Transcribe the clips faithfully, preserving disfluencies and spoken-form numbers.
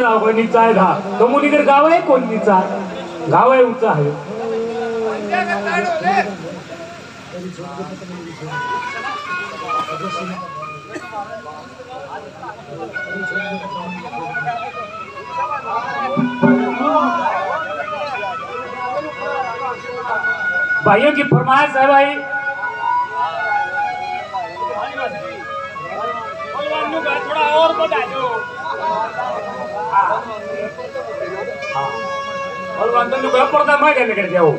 राव कोई नीचा है था तो मुनिकर गाव है कोण नीचा है गाव है ऊंचा है भाइयों की फरमाइश है भाई थोड़ा और बता दो और वांदो नु पर्दा में कहने कर जाओ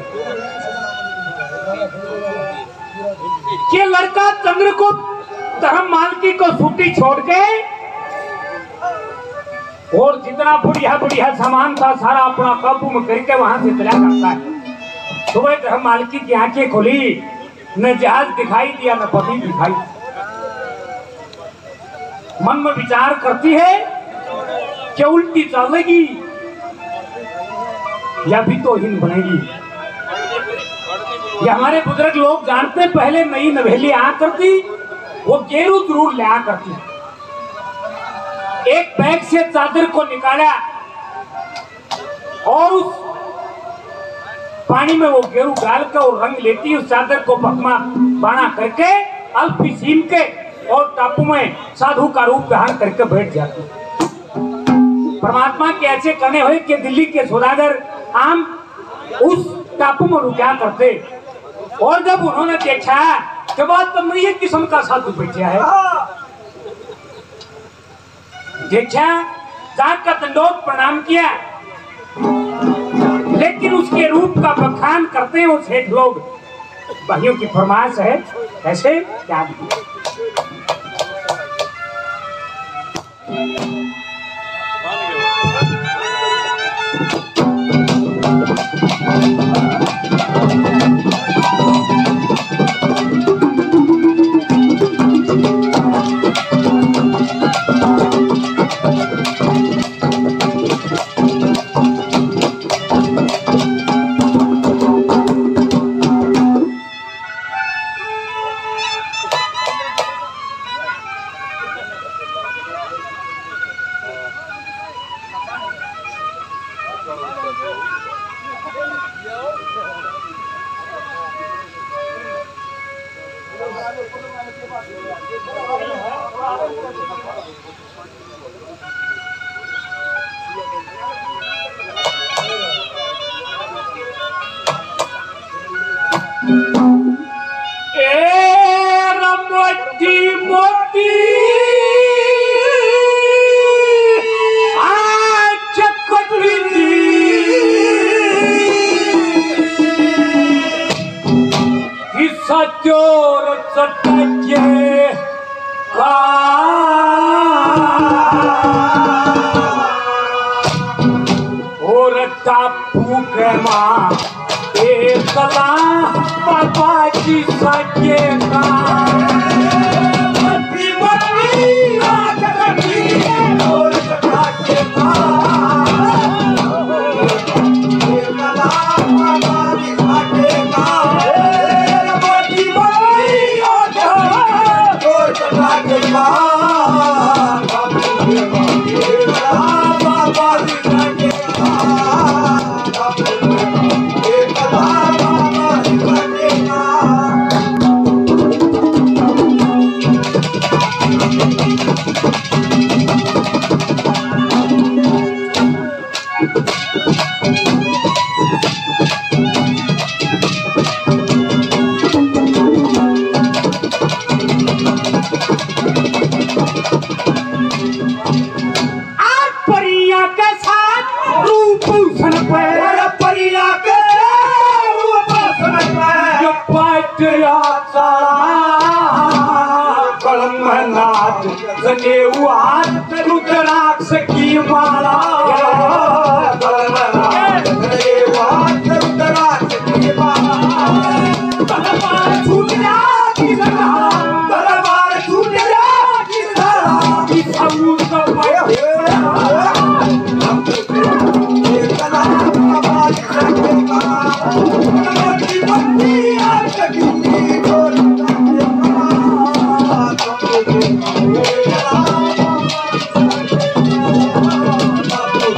कि लड़का चंद्रगुप्त धर्म मालकी को छुट्टी छोड़ के और जितना बढ़िया बढ़िया सामान था सारा अपना काबू में करके वहां से चला जाता है। सुबह धर्म मालकी की आंखें खुली, न जहाज दिखाई दिया न पति दिखाई। मन में विचार करती है कि उल्टी चलेगी या भी तो हिंद बनेगी। ये हमारे बुजुर्ग लोग जानते, पहले नई नवेली आ करती वो गेरू जरूर ले आ करती। एक बैग से चादर को निकाला और उस पानी में वो गेरू डाल कर और रंग लेती, उस चादर को पकमा बाना करके अल्पी सीम के और टापू में साधु का रूप धारण करके बैठ जाती। परमात्मा के ऐसे कहने हुए कि दिल्ली के सौदागर आम उस टापू में रुका करते और जब उन्होंने देखा कि बात तो नई किस्म का साधु बैठा है, देखा जाकर दंडोत प्रणाम किया, लेकिन उसके रूप का बखान करते हैं वो सेठ लोग। भाइयों की फरमाइश है कैसे क्या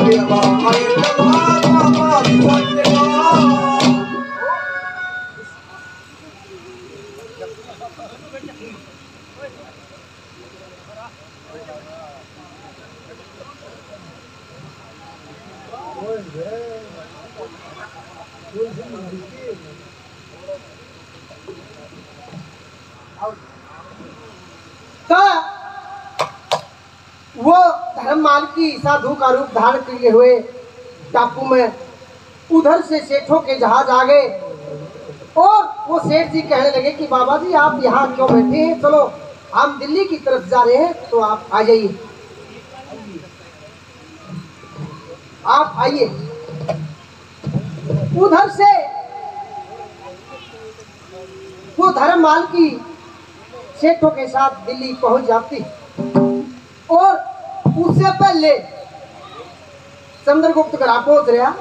वो धर्ममाल की साधु का रूप धारण किए हुए टापू में उधर से सेठों के जहाज आ गए और वो सेठ जी कहने लगे कि बाबा जी आप यहाँ क्यों बैठे हैं, चलो हम दिल्ली की तरफ जा रहे हैं तो आप आ जाइए, आप आइए। उधर से वो धर्ममाल की सेठों के साथ दिल्ली पहुंच जाती और उससे पहले चंद्रगुप्त ग्राह पहुंच रहा।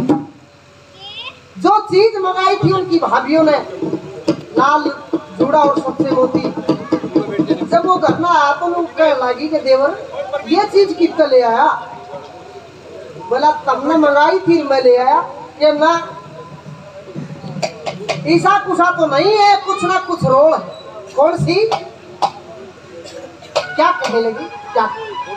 जो चीज मंगाई थी उनकी भाभियों ने, लाल जूड़ा और सबसे मोती, जब वो घर में आया तो लोग कहने लगी कि देवर ये चीज कितना ले आया? बोला तुमने मंगाई थी मैं ले आया। कि ना ईसा कुसा तो नहीं है, कुछ ना कुछ रोल है। कौन सी? क्या कहने लगी? क्या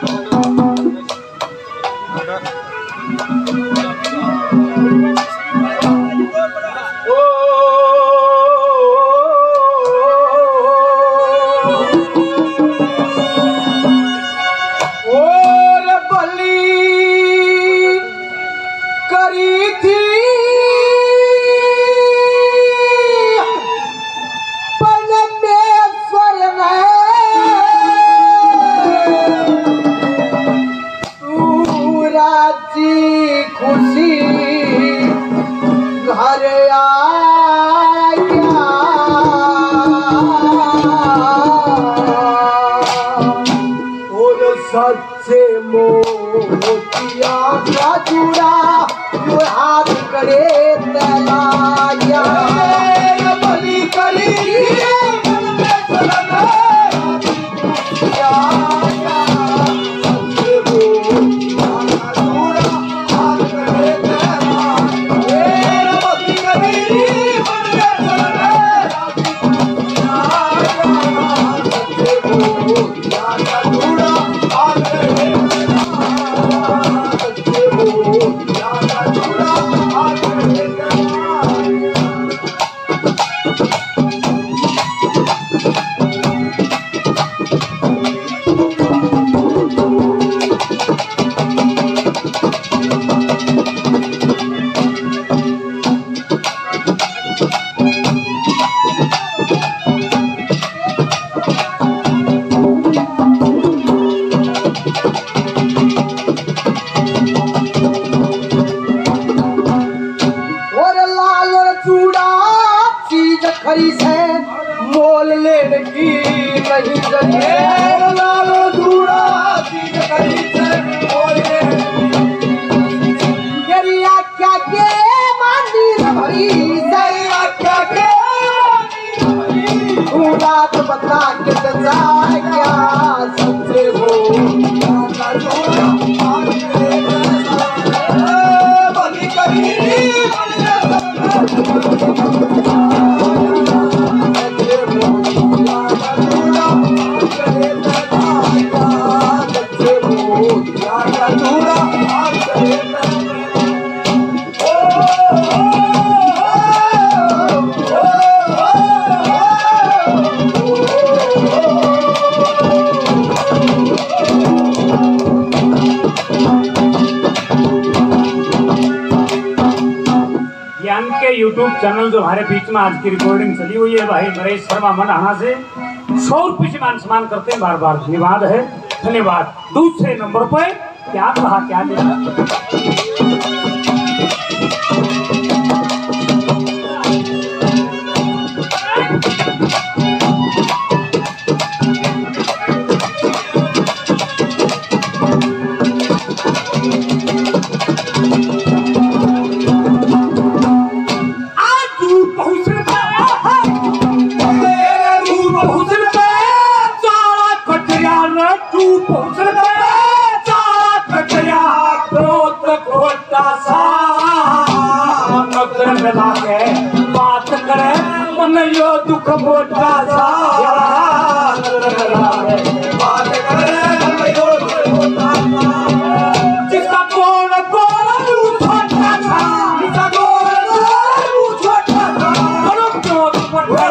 सच्चे मोतिया का जुड़ा जो हाथ करे तलाया बलि करी यूट्यूब चैनल जो हमारे बीच में आज की रिकॉर्डिंग चली हुई है भाई नरेश शर्मा मनाना से सौ रुपये से मान सम्मान करते हैं, बार बार धन्यवाद है, धन्यवाद। दूसरे नंबर पर क्या कहा क्या देखा मोटा सा नजर मिला के बात करे मन यो दुख मोटा सा नजर मिला के बात करे मन यो दुख मोटा सा जिसका गोल गोल छोटा सा जिसका गोल गोल छोटा सा बड़ो क्यों दुपट्टा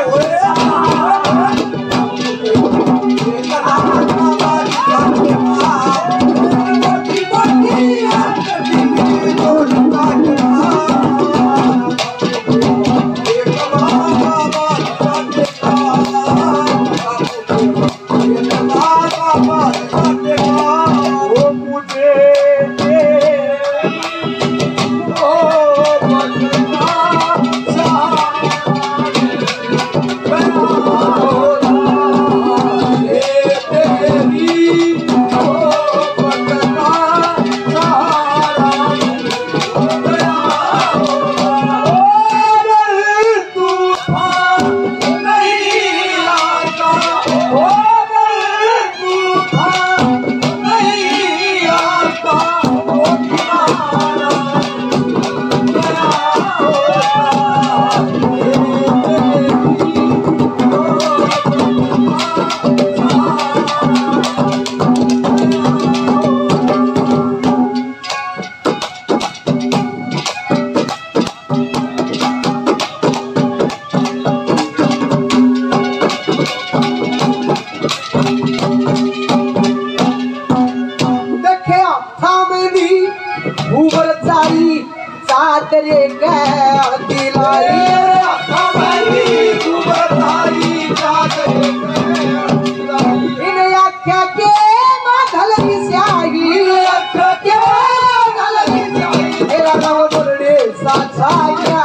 तेरे क्या दिलाई इन आख्या के माधल स्याही के माधल तेरा नाम बोलने साचा क्या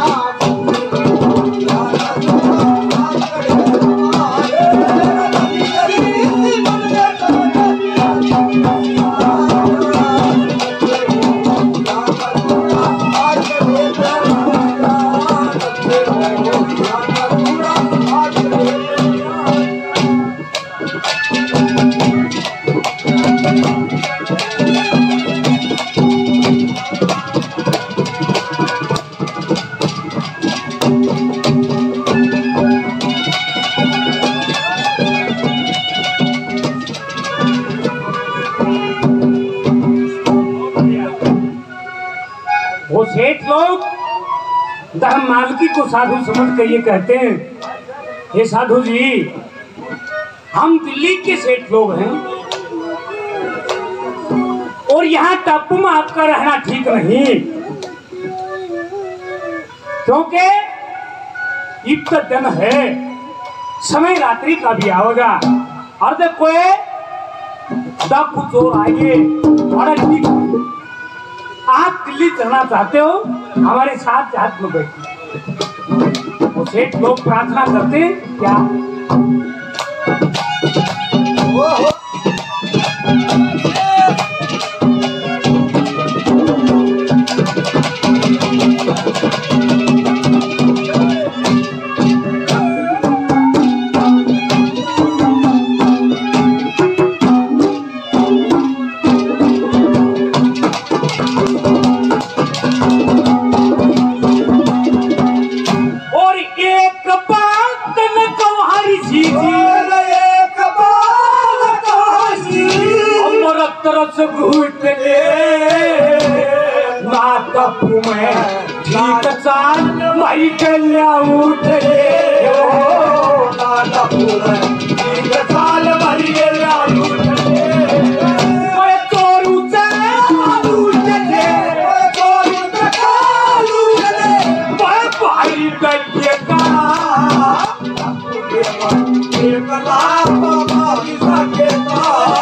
वो सेठ लोग धर्म मालकी को साधु समझ कर ये कहते हैं, हे साधु जी हम दिल्ली के सेठ लोग हैं और यहाँ टापू में आपका रहना ठीक नहीं, क्योंकि इतना दिन है, समय रात्रि का भी आओगा और देखो डाकू चोर आएंगे बड़ा ठीक। आप दिल्ली चलना चाहते हो हमारे साथ साथ में बैठिए। वो सेठ लोग प्रार्थना करते हैं क्या तरस घूट ले ना टप्पू में ठीक चाल मई कल्या उठ ले ना टप्पू में ठीक चाल मई कल्या उठ ले ओए तोरू चालू चले ओए तोरू चालू चले ओए भाई गए का एक लाख बाबा की सकेता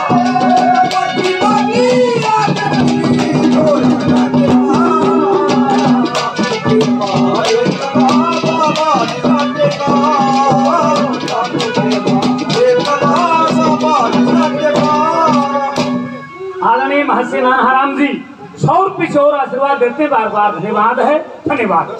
आदरणीय महसी नारायण जी सौ रुपये से और आशीर्वाद देते बार बार धन्यवाद है, धन्यवाद।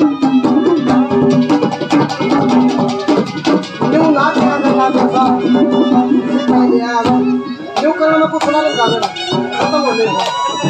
क्यों ना अपना लगा देना खत्म होने का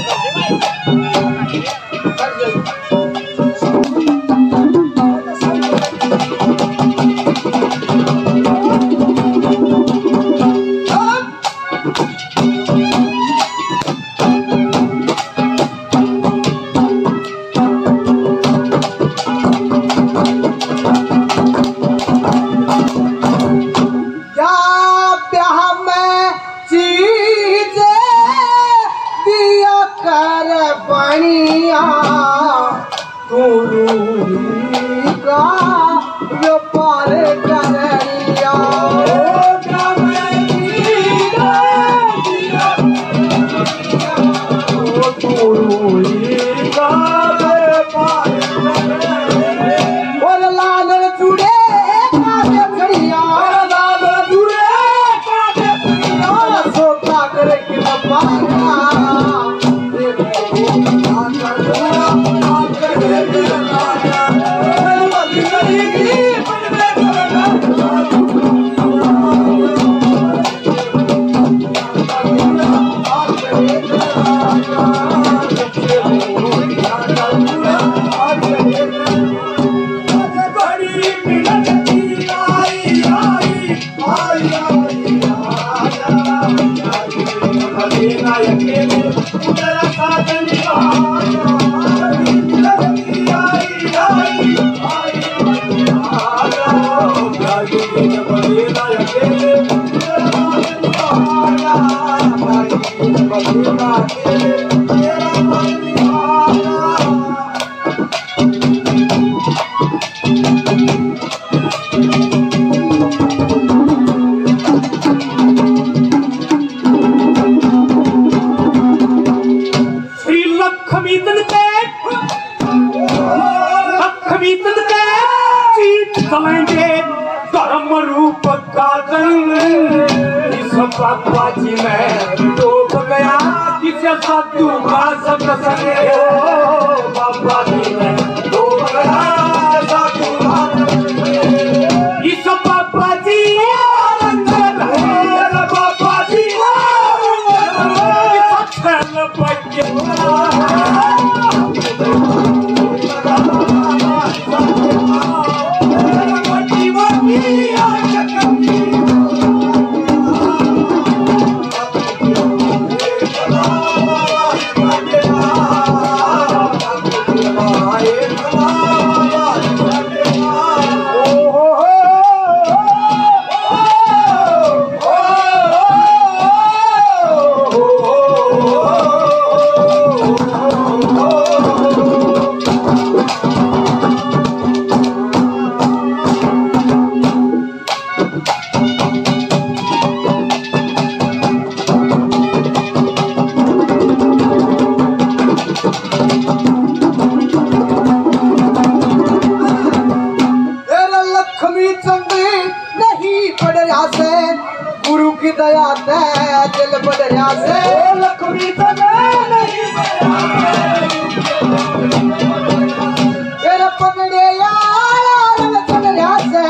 बाबा जी मैं डूब गया किसे सत्तू का सत्संग बाबा जी मैं डूब गया सत्तू का इस बाबा जी बाबा जी सत्संग बच्चे गुरु की दया से दिल बढ़िया से लक्ष्मी तेरे पकड़े यार बढ़िया से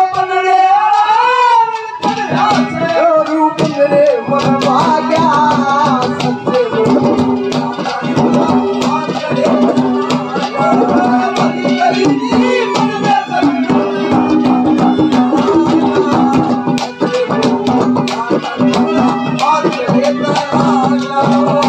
रूप मेरे मन भाग्या Oh